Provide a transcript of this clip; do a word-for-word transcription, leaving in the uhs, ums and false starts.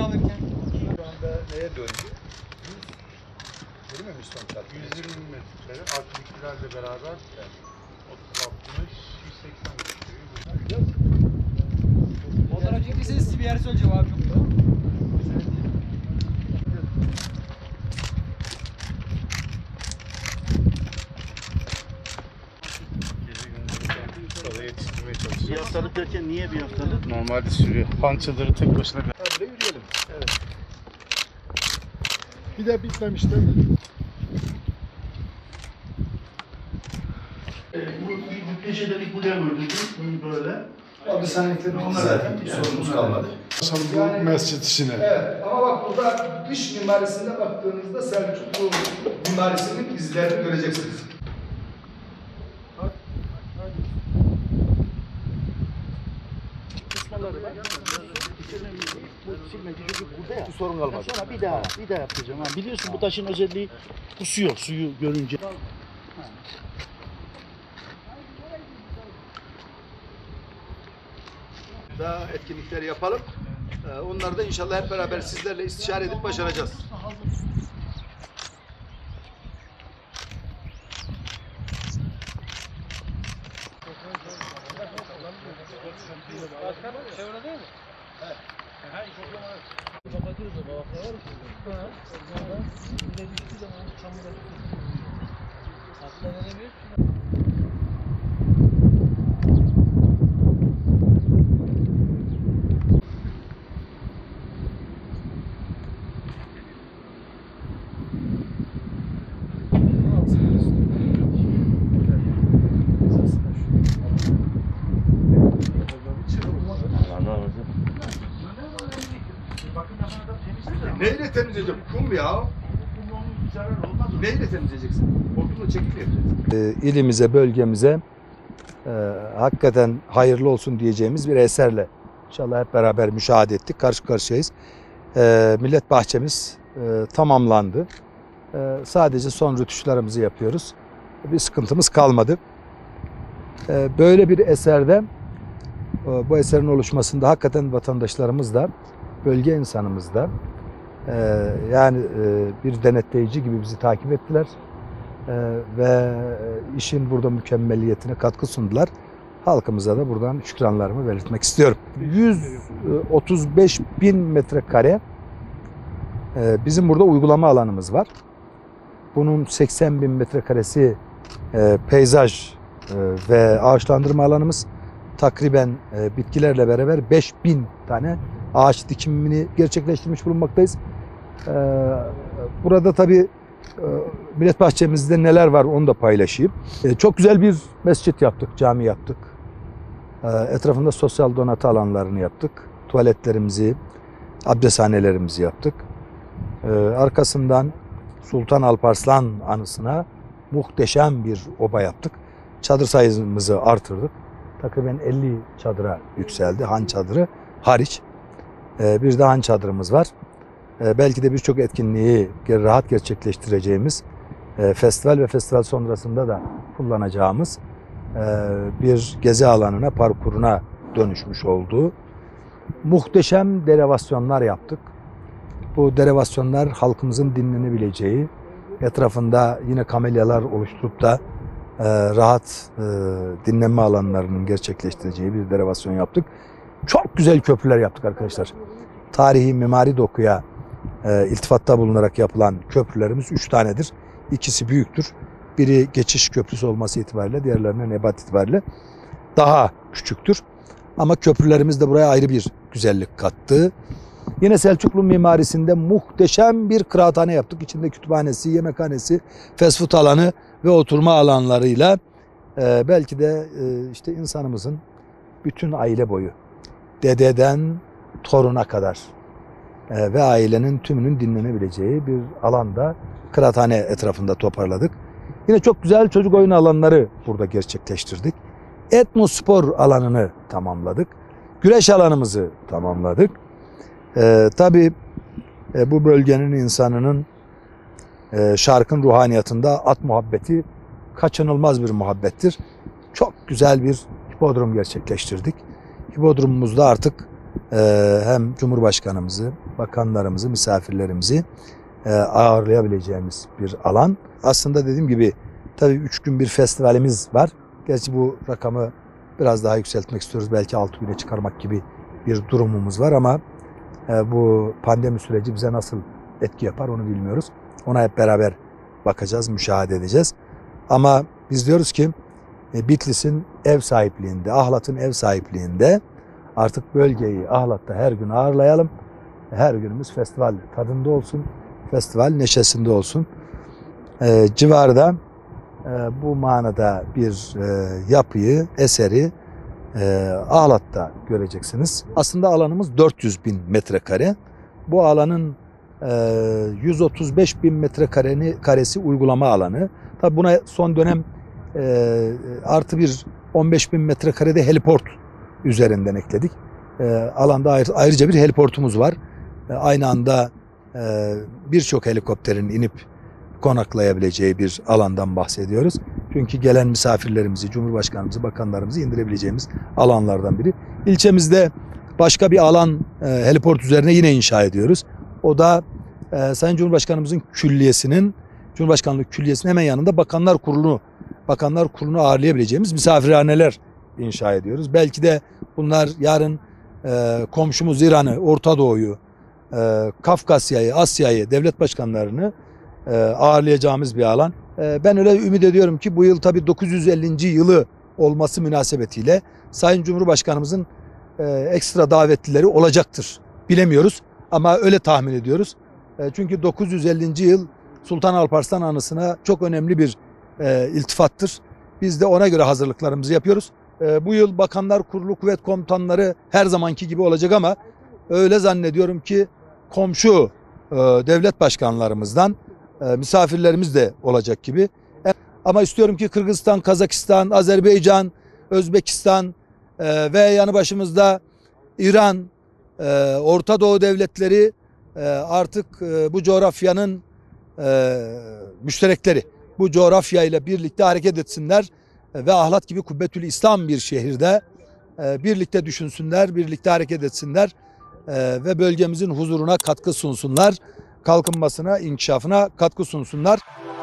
alırken. Şu anda neye döndü? yüz yirmi mi sonuçta? yüz yirmi metre artçılıklarla beraber yani otuz altmış yüz seksen metre. Fotoğraf çektiyseniz size bir yer söyleyeceğim abi, çok güzel. Sonra yetiştirmeye çalışıyoruz. Bir haftalık derken niye bir haftalık? Normalde sürüyor. Han çadırı tek başına. Ha, buraya yürüyelim. Evet. Bir de bitmemiş değil mi? Evet, bu bir köşedelik buraya gördük. Bunu böyle. Abi sanetlerin onlar zaten bir sorunumuz kalmadı. Bu mescit işine. Evet ama bak burada dış mimarisine baktığınızda Selçuklu mimarisinin izlerini göreceksiniz. Bu sorun kalmadı. Sonra bir daha, bir daha yapacağım. Ha, biliyorsun bu taşın özelliği kusuyor suyu görünce. Daha etkinlikler yapalım. Ee, Onları da inşallah hep beraber sizlerle istişare edip başaracağız. Şey orada değil mi? Evet. Hayır, çok yaman. Kapatıyoruz o balıklar var mı sizde? Ha. Oradan bir de düştüğü zaman çamura düşüyor. Aslan edemiyor ki. Neyle temizleyeceğim? Kum ya. Neyle temizleyeceksin? Hortumla çekip yapacaksın. E, ilimize, bölgemize e, hakikaten hayırlı olsun diyeceğimiz bir eserle inşallah hep beraber müşahede ettik. Karşı karşıyayız. E, millet bahçemiz e, tamamlandı. E, sadece son rötuşlarımızı yapıyoruz. Bir sıkıntımız kalmadı. E, böyle bir eserde e, bu eserin oluşmasında hakikaten vatandaşlarımız da bölge insanımız da e, yani e, bir denetleyici gibi bizi takip ettiler. Ee, ve işin burada mükemmeliyetine katkı sundular. Halkımıza da buradan şükranlarımı belirtmek istiyorum. yüz otuz beş bin metrekare e, bizim burada uygulama alanımız var. Bunun seksen bin metrekaresi e, peyzaj e, ve ağaçlandırma alanımız. Takriben e, bitkilerle beraber beş bin tane ağaç dikimini gerçekleştirmiş bulunmaktayız. E, burada tabii Millet bahçemizde neler var onu da paylaşayım. Çok güzel bir mescit yaptık, cami yaptık. Etrafında sosyal donatı alanlarını yaptık. Tuvaletlerimizi, abdesthanelerimizi yaptık. Arkasından Sultan Alparslan anısına muhteşem bir oba yaptık. Çadır sayımızı artırdık. Takriben elli çadıra yükseldi, han çadırı hariç. Bir de han çadırımız var. Belki de birçok etkinliği rahat gerçekleştireceğimiz, festival ve festival sonrasında da kullanacağımız bir gezi alanına, parkuruna dönüşmüş olduğu muhteşem derevasyonlar yaptık. Bu derevasyonlar halkımızın dinlenebileceği, etrafında yine kamelyalar oluşturup da rahat dinlenme alanlarının gerçekleştireceği bir derevasyon yaptık. Çok güzel köprüler yaptık arkadaşlar. Tarihi mimari dokuya e, iltifatta bulunarak yapılan köprülerimiz üç tanedir. İkisi büyüktür. Biri geçiş köprüsü olması itibariyle, diğerlerine nebat itibariyle daha küçüktür. Ama köprülerimiz de buraya ayrı bir güzellik kattı. Yine Selçuklu mimarisinde muhteşem bir kıraathane yaptık. İçinde kütüphanesi, yemekhanesi, fast food alanı ve oturma alanlarıyla e, belki de e, işte insanımızın bütün aile boyu, dededen toruna kadar e, ve ailenin tümünün dinlenebileceği bir alanda kıraathane etrafında toparladık. Yine çok güzel çocuk oyun alanları burada gerçekleştirdik. Etnospor alanını tamamladık. Güreş alanımızı tamamladık. E, tabii e, bu bölgenin insanının e, şarkın ruhaniyatında at muhabbeti kaçınılmaz bir muhabbettir. Çok güzel bir hipodrom gerçekleştirdik. Hipodromumuzda artık e, hem Cumhurbaşkanımızı, bakanlarımızı, misafirlerimizi e, ağırlayabileceğimiz bir alan. Aslında dediğim gibi tabii üç gün bir festivalimiz var. Gerçi bu rakamı biraz daha yükseltmek istiyoruz. Belki altı güne çıkarmak gibi bir durumumuz var ama e, bu pandemi süreci bize nasıl etki yapar onu bilmiyoruz. Ona hep beraber bakacağız, müşahede edeceğiz. Ama biz diyoruz ki e, Bitlis'in ev sahipliğinde, Ahlat'ın ev sahipliğinde artık bölgeyi Ahlat'ta her gün ağırlayalım. Her günümüz festival tadında olsun, festival neşesinde olsun. E, civarda e, bu manada bir e, yapıyı, eseri e, Ahlat'ta göreceksiniz. Aslında alanımız dört yüz bin metrekare. Bu alanın e, yüz otuz beş bin metrekareni karesi uygulama alanı. Tabi buna son dönem e, artı bir on beş bin metrekarede heliport üzerinden ekledik. E, alanda ayrı, ayrıca bir heliportumuz var. E, aynı anda e, birçok helikopterin inip konaklayabileceği bir alandan bahsediyoruz. Çünkü gelen misafirlerimizi, Cumhurbaşkanımızı, bakanlarımızı indirebileceğimiz alanlardan biri. İlçemizde başka bir alan e, heliport üzerine yine inşa ediyoruz. O da e, Sayın Cumhurbaşkanımızın külliyesinin, Cumhurbaşkanlığı Külliyesi'nin hemen yanında Bakanlar Kurulu'nu, Bakanlar Kurulu'nu ağırlayabileceğimiz misafirhaneler inşa ediyoruz. Belki de bunlar yarın e, komşumuz İran'ı, Orta Doğu'yu, e, Kafkasya'yı, Asya'yı, devlet başkanlarını e, ağırlayacağımız bir alan. E, ben öyle ümit ediyorum ki bu yıl tabii dokuz yüz ellinci yılı olması münasebetiyle Sayın Cumhurbaşkanımızın e, ekstra davetlileri olacaktır. Bilemiyoruz ama öyle tahmin ediyoruz. E, çünkü dokuz yüz ellinci yıl Sultan Alparslan anısına çok önemli bir e, iltifattır. Biz de ona göre hazırlıklarımızı yapıyoruz. E, bu yıl Bakanlar Kurulu kuvvet komutanları her zamanki gibi olacak ama öyle zannediyorum ki komşu e, devlet başkanlarımızdan e, misafirlerimiz de olacak gibi. E, ama istiyorum ki Kırgızistan, Kazakistan, Azerbaycan, Özbekistan e, ve yanı başımızda İran, e, Orta Doğu devletleri e, artık e, bu coğrafyanın e, müşterekleri. Bu coğrafya ile birlikte hareket etsinler ve Ahlat gibi Kubbetül İslam bir şehirde e, birlikte düşünsünler, birlikte hareket etsinler e, ve bölgemizin huzuruna katkı sunsunlar, kalkınmasına, inkişafına katkı sunsunlar.